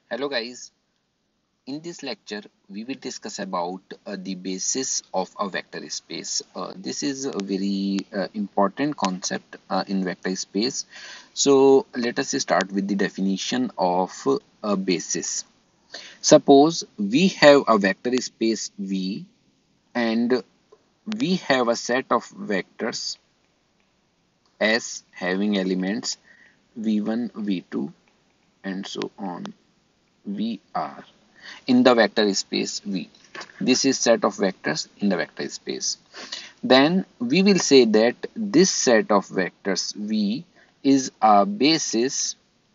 Hello guys, in this lecture we will discuss about the basis of a vector space. This is a very important concept in vector space. So let us start with the definition of a basis. Suppose we have a vector space V and we have a set of vectors S having elements V1, V2 and so on Vr in the vector space V. This is set of vectors in the vector space. Then we will say that this set of vectors V is a basis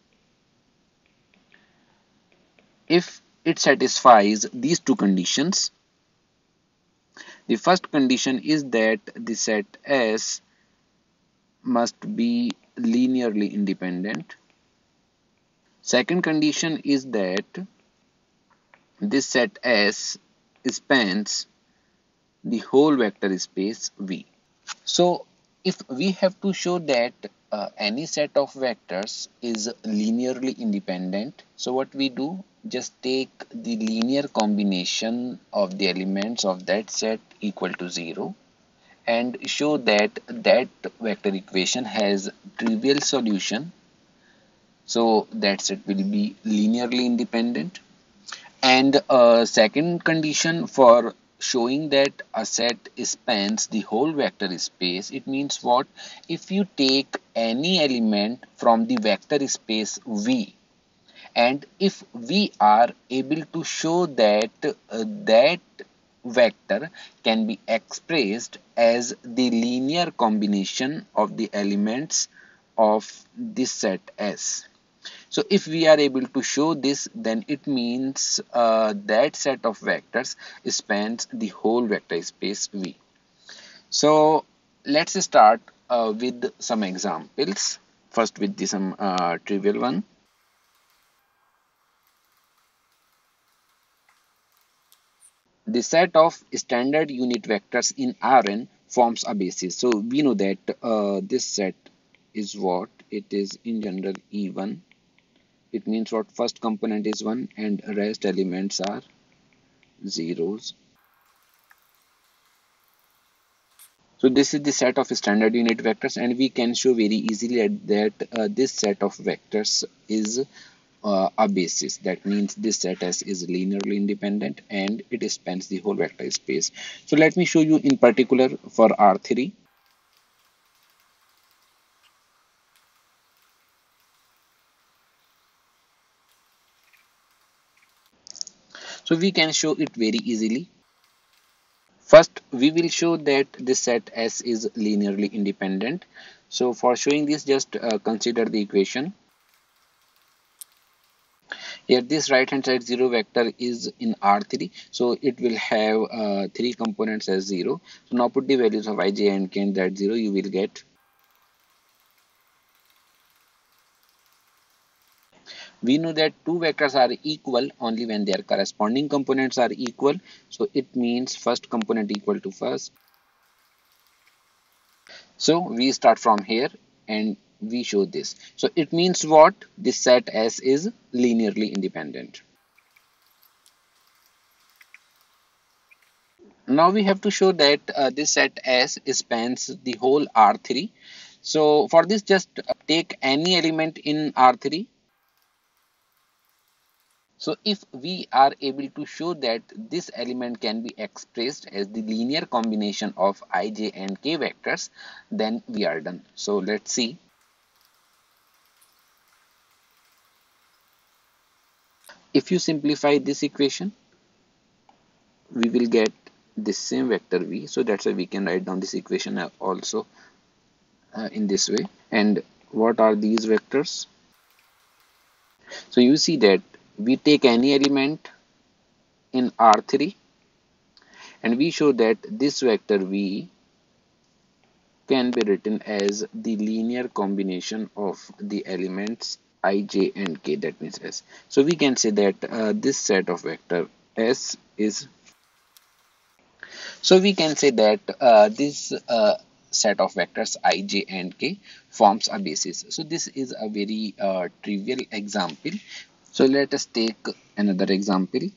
if it satisfies these two conditions. The first condition is that the set S must be linearly independent. Second condition is that this set S spans the whole vector space V. So if we have to show that any set of vectors is linearly independent, so what we do, just take the linear combination of the elements of that set equal to 0 and show that that vector equation has trivial solution, so that set will be linearly independent. And second condition for showing that a set spans the whole vector space, it means what? If you take any element from the vector space V, and if we are able to show that that vector can be expressed as the linear combination of the elements of this set S. So if we are able to show this, then it means that set of vectors spans the whole vector space V. So let's start with some examples. First with some trivial one. The set of standard unit vectors in Rn forms a basis. So we know that this set is what? It is in general E1. It means what? First component is 1 and rest elements are zeros. So this is the set of standard unit vectors, and we can show very easily that this set of vectors is a basis. That means this set S is linearly independent and it spans the whole vector space. So let me show you in particular for R3. So we can show it very easily. First, we will show that this set S is linearly independent. So for showing this, just consider the equation. Here this right hand side 0 vector is in R3, so it will have 3 components as 0. So now put the values of I, j and k in that 0, you will get. We know that two vectors are equal only when their corresponding components are equal. So it means first component equal to first. So we start from here and we show this. So it means what? This set S is linearly independent. Now we have to show that this set S spans the whole R3. So for this, just take any element in R3. So if we are able to show that this element can be expressed as the linear combination of I, j and k vectors, then we are done. So let's see. If you simplify this equation, we will get this same vector v. So that's why we can write down this equation also in this way. And what are these vectors? So you see that we take any element in R3 and we show that this vector v can be written as the linear combination of the elements I, j and k, that means S. So we can say that this set of vector S is, so we can say that this set of vectors I, j and k forms a basis. So this is a very trivial example. So let us take another example.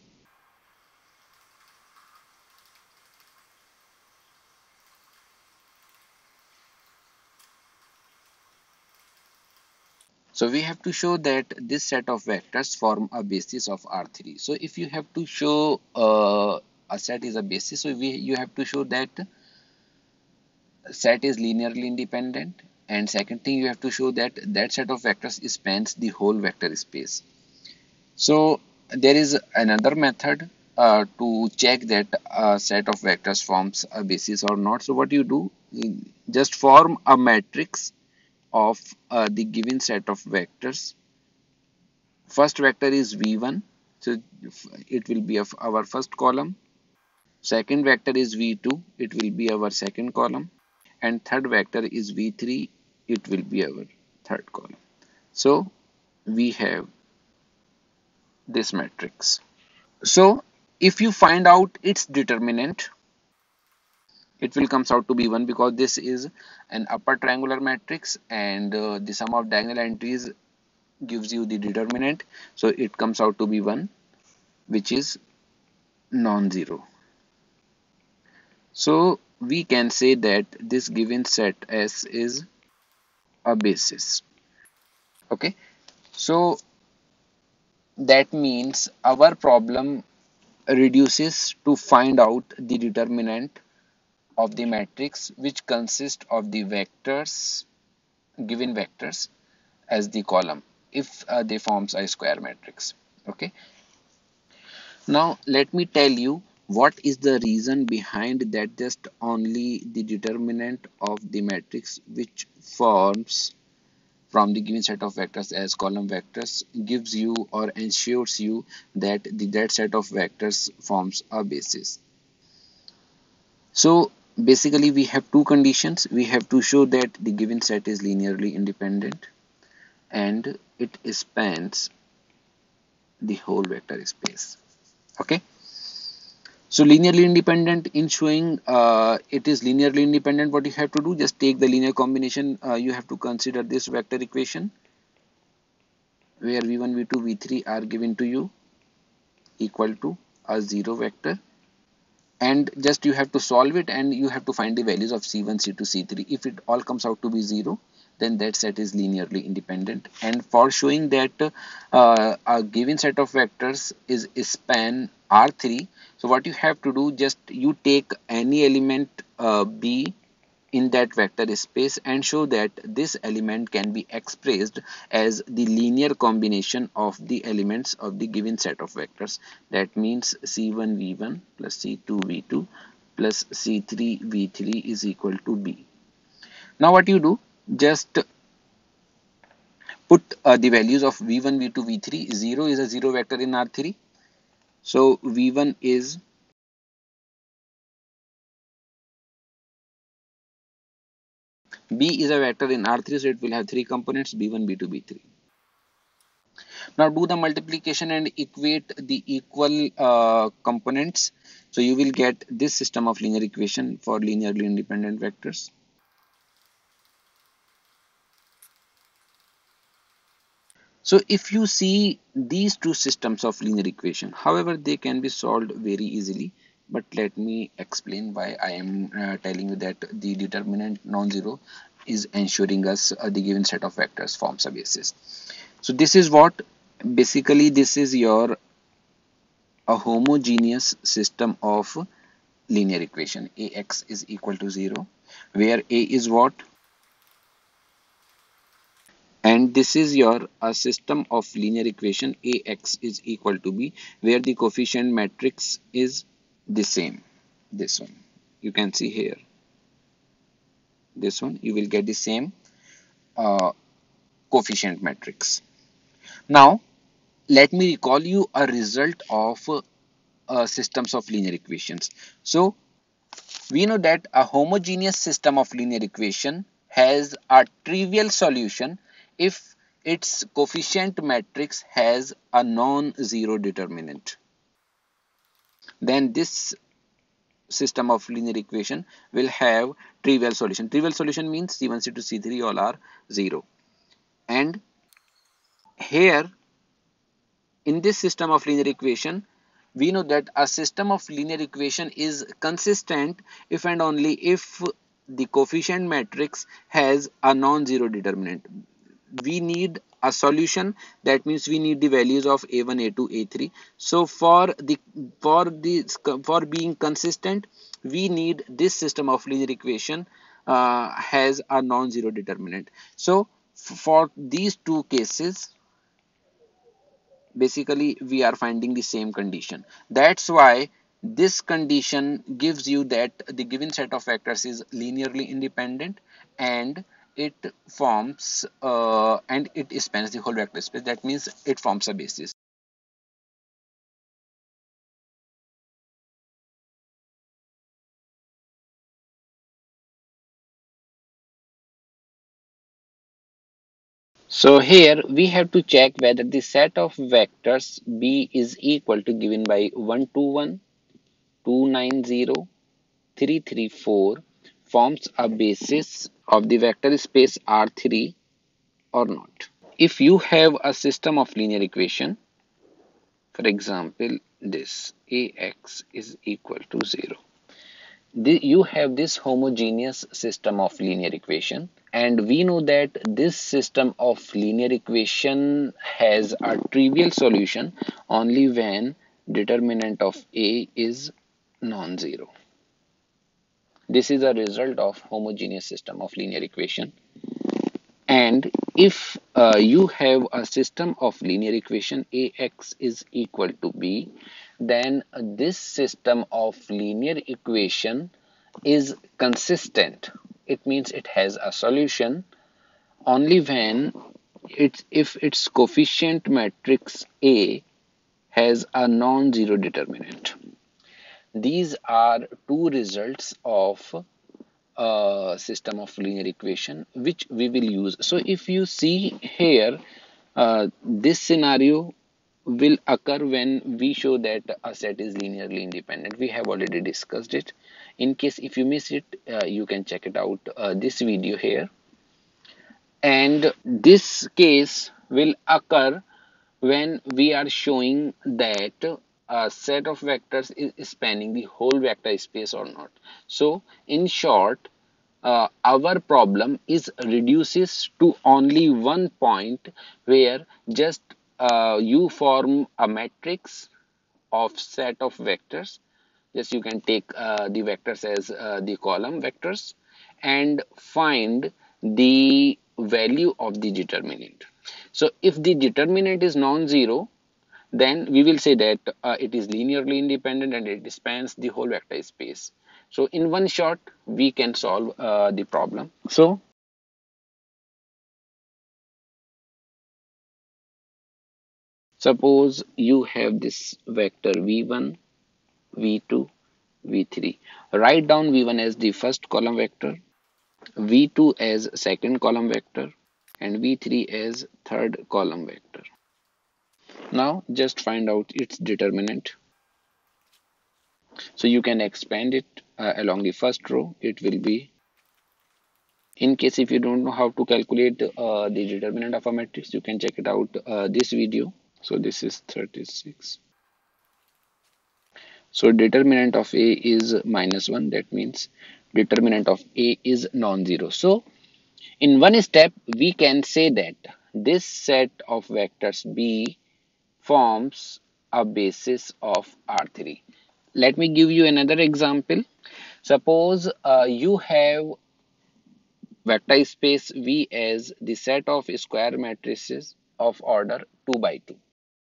So we have to show that this set of vectors form a basis of R3. So if you have to show a set is a basis, so you have to show that set is linearly independent, and second thing, you have to show that that set of vectors spans the whole vector space. So there is another method to check that a set of vectors forms a basis or not. So what you do, just form a matrix of the given set of vectors. First vector is v1, so it will be of our first column. Second vector is v2, it will be our second column. And third vector is v3, it will be our third column. So we have this matrix. So if you find out its determinant, it will comes out to be 1, because this is an upper triangular matrix, and the sum of diagonal entries gives you the determinant. So it comes out to be 1, which is non-zero. So we can say that this given set S is a basis. Okay, so that means our problem reduces to find out the determinant of the matrix, which consists of the vectors, given vectors, as the column, if they forms a square matrix. Okay, now let me tell you what is the reason behind that. Just only the determinant of the matrix which forms from the given set of vectors as column vectors gives you or ensures you that that set of vectors forms a basis. So basically we have two conditions. We have to show that the given set is linearly independent and it spans the whole vector space. Okay, so linearly independent, in showing it is linearly independent, what you have to do, just take the linear combination. You have to consider this vector equation where v1 v2 v3 are given to you equal to a zero vector, and just you have to solve it and you have to find the values of c1 c2 c3. If it all comes out to be 0, then that set is linearly independent. And for showing that a given set of vectors is span R3, so what you have to do, just you take any element b in that vector space and show that this element can be expressed as the linear combination of the elements of the given set of vectors. That means c1 v1 plus c2 v2 plus c3 v3 is equal to b. Now what you do, just put the values of v1 v2 v3. 0 is a 0 vector in R3, so v1 is b is a vector in R3, so it will have three components, b1 b2 b3. Now do the multiplication and equate the equal components. So you will get this system of linear equation for linearly independent vectors. So if you see these two systems of linear equation, however, they can be solved very easily. But let me explain why I am telling you that the determinant non-zero is ensuring us the given set of vectors forms a basis. So this is what basically this is your a homogeneous system of linear equation. Ax is equal to 0, where a is what, and this is your a system of linear equation ax is equal to b, where the coefficient matrix is the same. This one you can see here, this one you will get the same uh, coefficient matrix. Now let me recall you a result of systems of linear equations. So we know that a homogeneous system of linear equation has a trivial solution if its coefficient matrix has a non-zero determinant. Then this system of linear equation will have trivial solution. Trivial solution means c1, c2, c3 all are 0. And here in this system of linear equation, we know that a system of linear equation is consistent if and only if the coefficient matrix has a non-zero determinant. We need a solution, that means we need the values of a1, a2, a3. So for being consistent, we need this system of linear equation has a non-zero determinant. So for these two cases, basically we are finding the same condition. That's why this condition gives you that the given set of vectors is linearly independent, and it forms and it spans the whole vector space. That means it forms a basis. So here we have to check whether the set of vectors B is equal to given by 1 2 1, 2 9 0, 3 3 4 forms a basis of the vector space R3 or not. If you have a system of linear equation, for example, this Ax is equal to 0. You have this homogeneous system of linear equation, and we know that this system of linear equation has a trivial solution only when determinant of A is non-zero. This is a result of homogeneous system of linear equation. And if you have a system of linear equation Ax is equal to B, then this system of linear equation is consistent. It means it has a solution only when if its coefficient matrix A has a non-zero determinant. These are two results of system of linear equation which we will use. So if you see here, this scenario will occur when we show that a set is linearly independent. We have already discussed it. In case if you miss it, you can check it out, this video here. And this case will occur when we are showing that a set of vectors is spanning the whole vector space or not. So in short, our problem is reduces to only one point where just you form a matrix of set of vectors. Just you can take the vectors as the column vectors and find the value of the determinant. So if the determinant is non-zero, then we will say that it is linearly independent and it spans the whole vector space. So in one shot, we can solve the problem. So suppose you have this vector v1, v2, v3. Write down v1 as the first column vector, v2 as second column vector, and v3 as third column vector. Now just find out its determinant. So you can expand it along the first row. It will be, in case if you don't know how to calculate the determinant of a matrix, you can check it out this video. So this is 36. So determinant of A is -1. That means determinant of A is non-zero. So in one step, we can say that this set of vectors B forms a basis of R3. Let me give you another example. Suppose you have vector space V as the set of square matrices of order 2 by 2.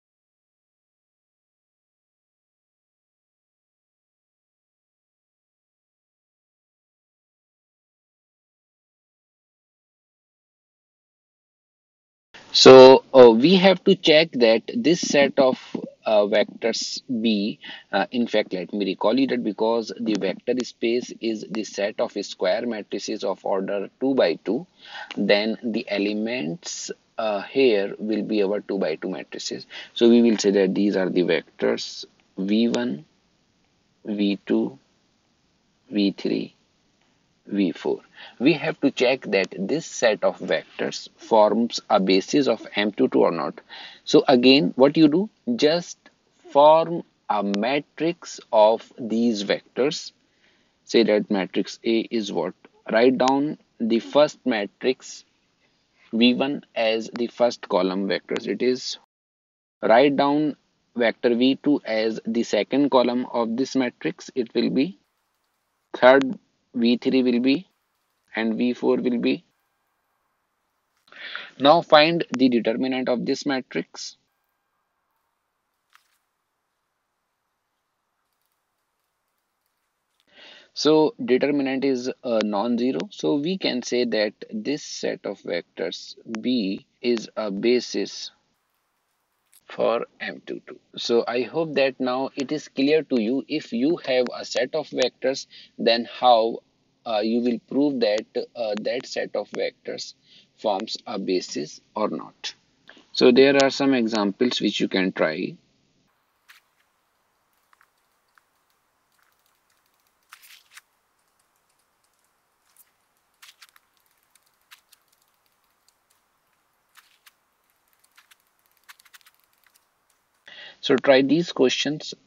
So we have to check that this set of vectors B, in fact, let me recall you that because the vector space is the set of square matrices of order 2 by 2, then the elements here will be our 2 by 2 matrices. So we will say that these are the vectors V1, V2, V3, V4. We have to check that this set of vectors forms a basis of M22 or not. So again, what you do, just form a matrix of these vectors. Say that matrix A is what? Write down the first matrix V1 as the first column vectors. It is, write down vector V2 as the second column of this matrix. It will be third, V3 will be, and V4 will be. Now find the determinant of this matrix. So determinant is non-zero. So we can say that this set of vectors B is a basis for M22. So I hope that now it is clear to you. If you have a set of vectors, then how you will prove that that set of vectors forms a basis or not. So there are some examples which you can try. So try these questions.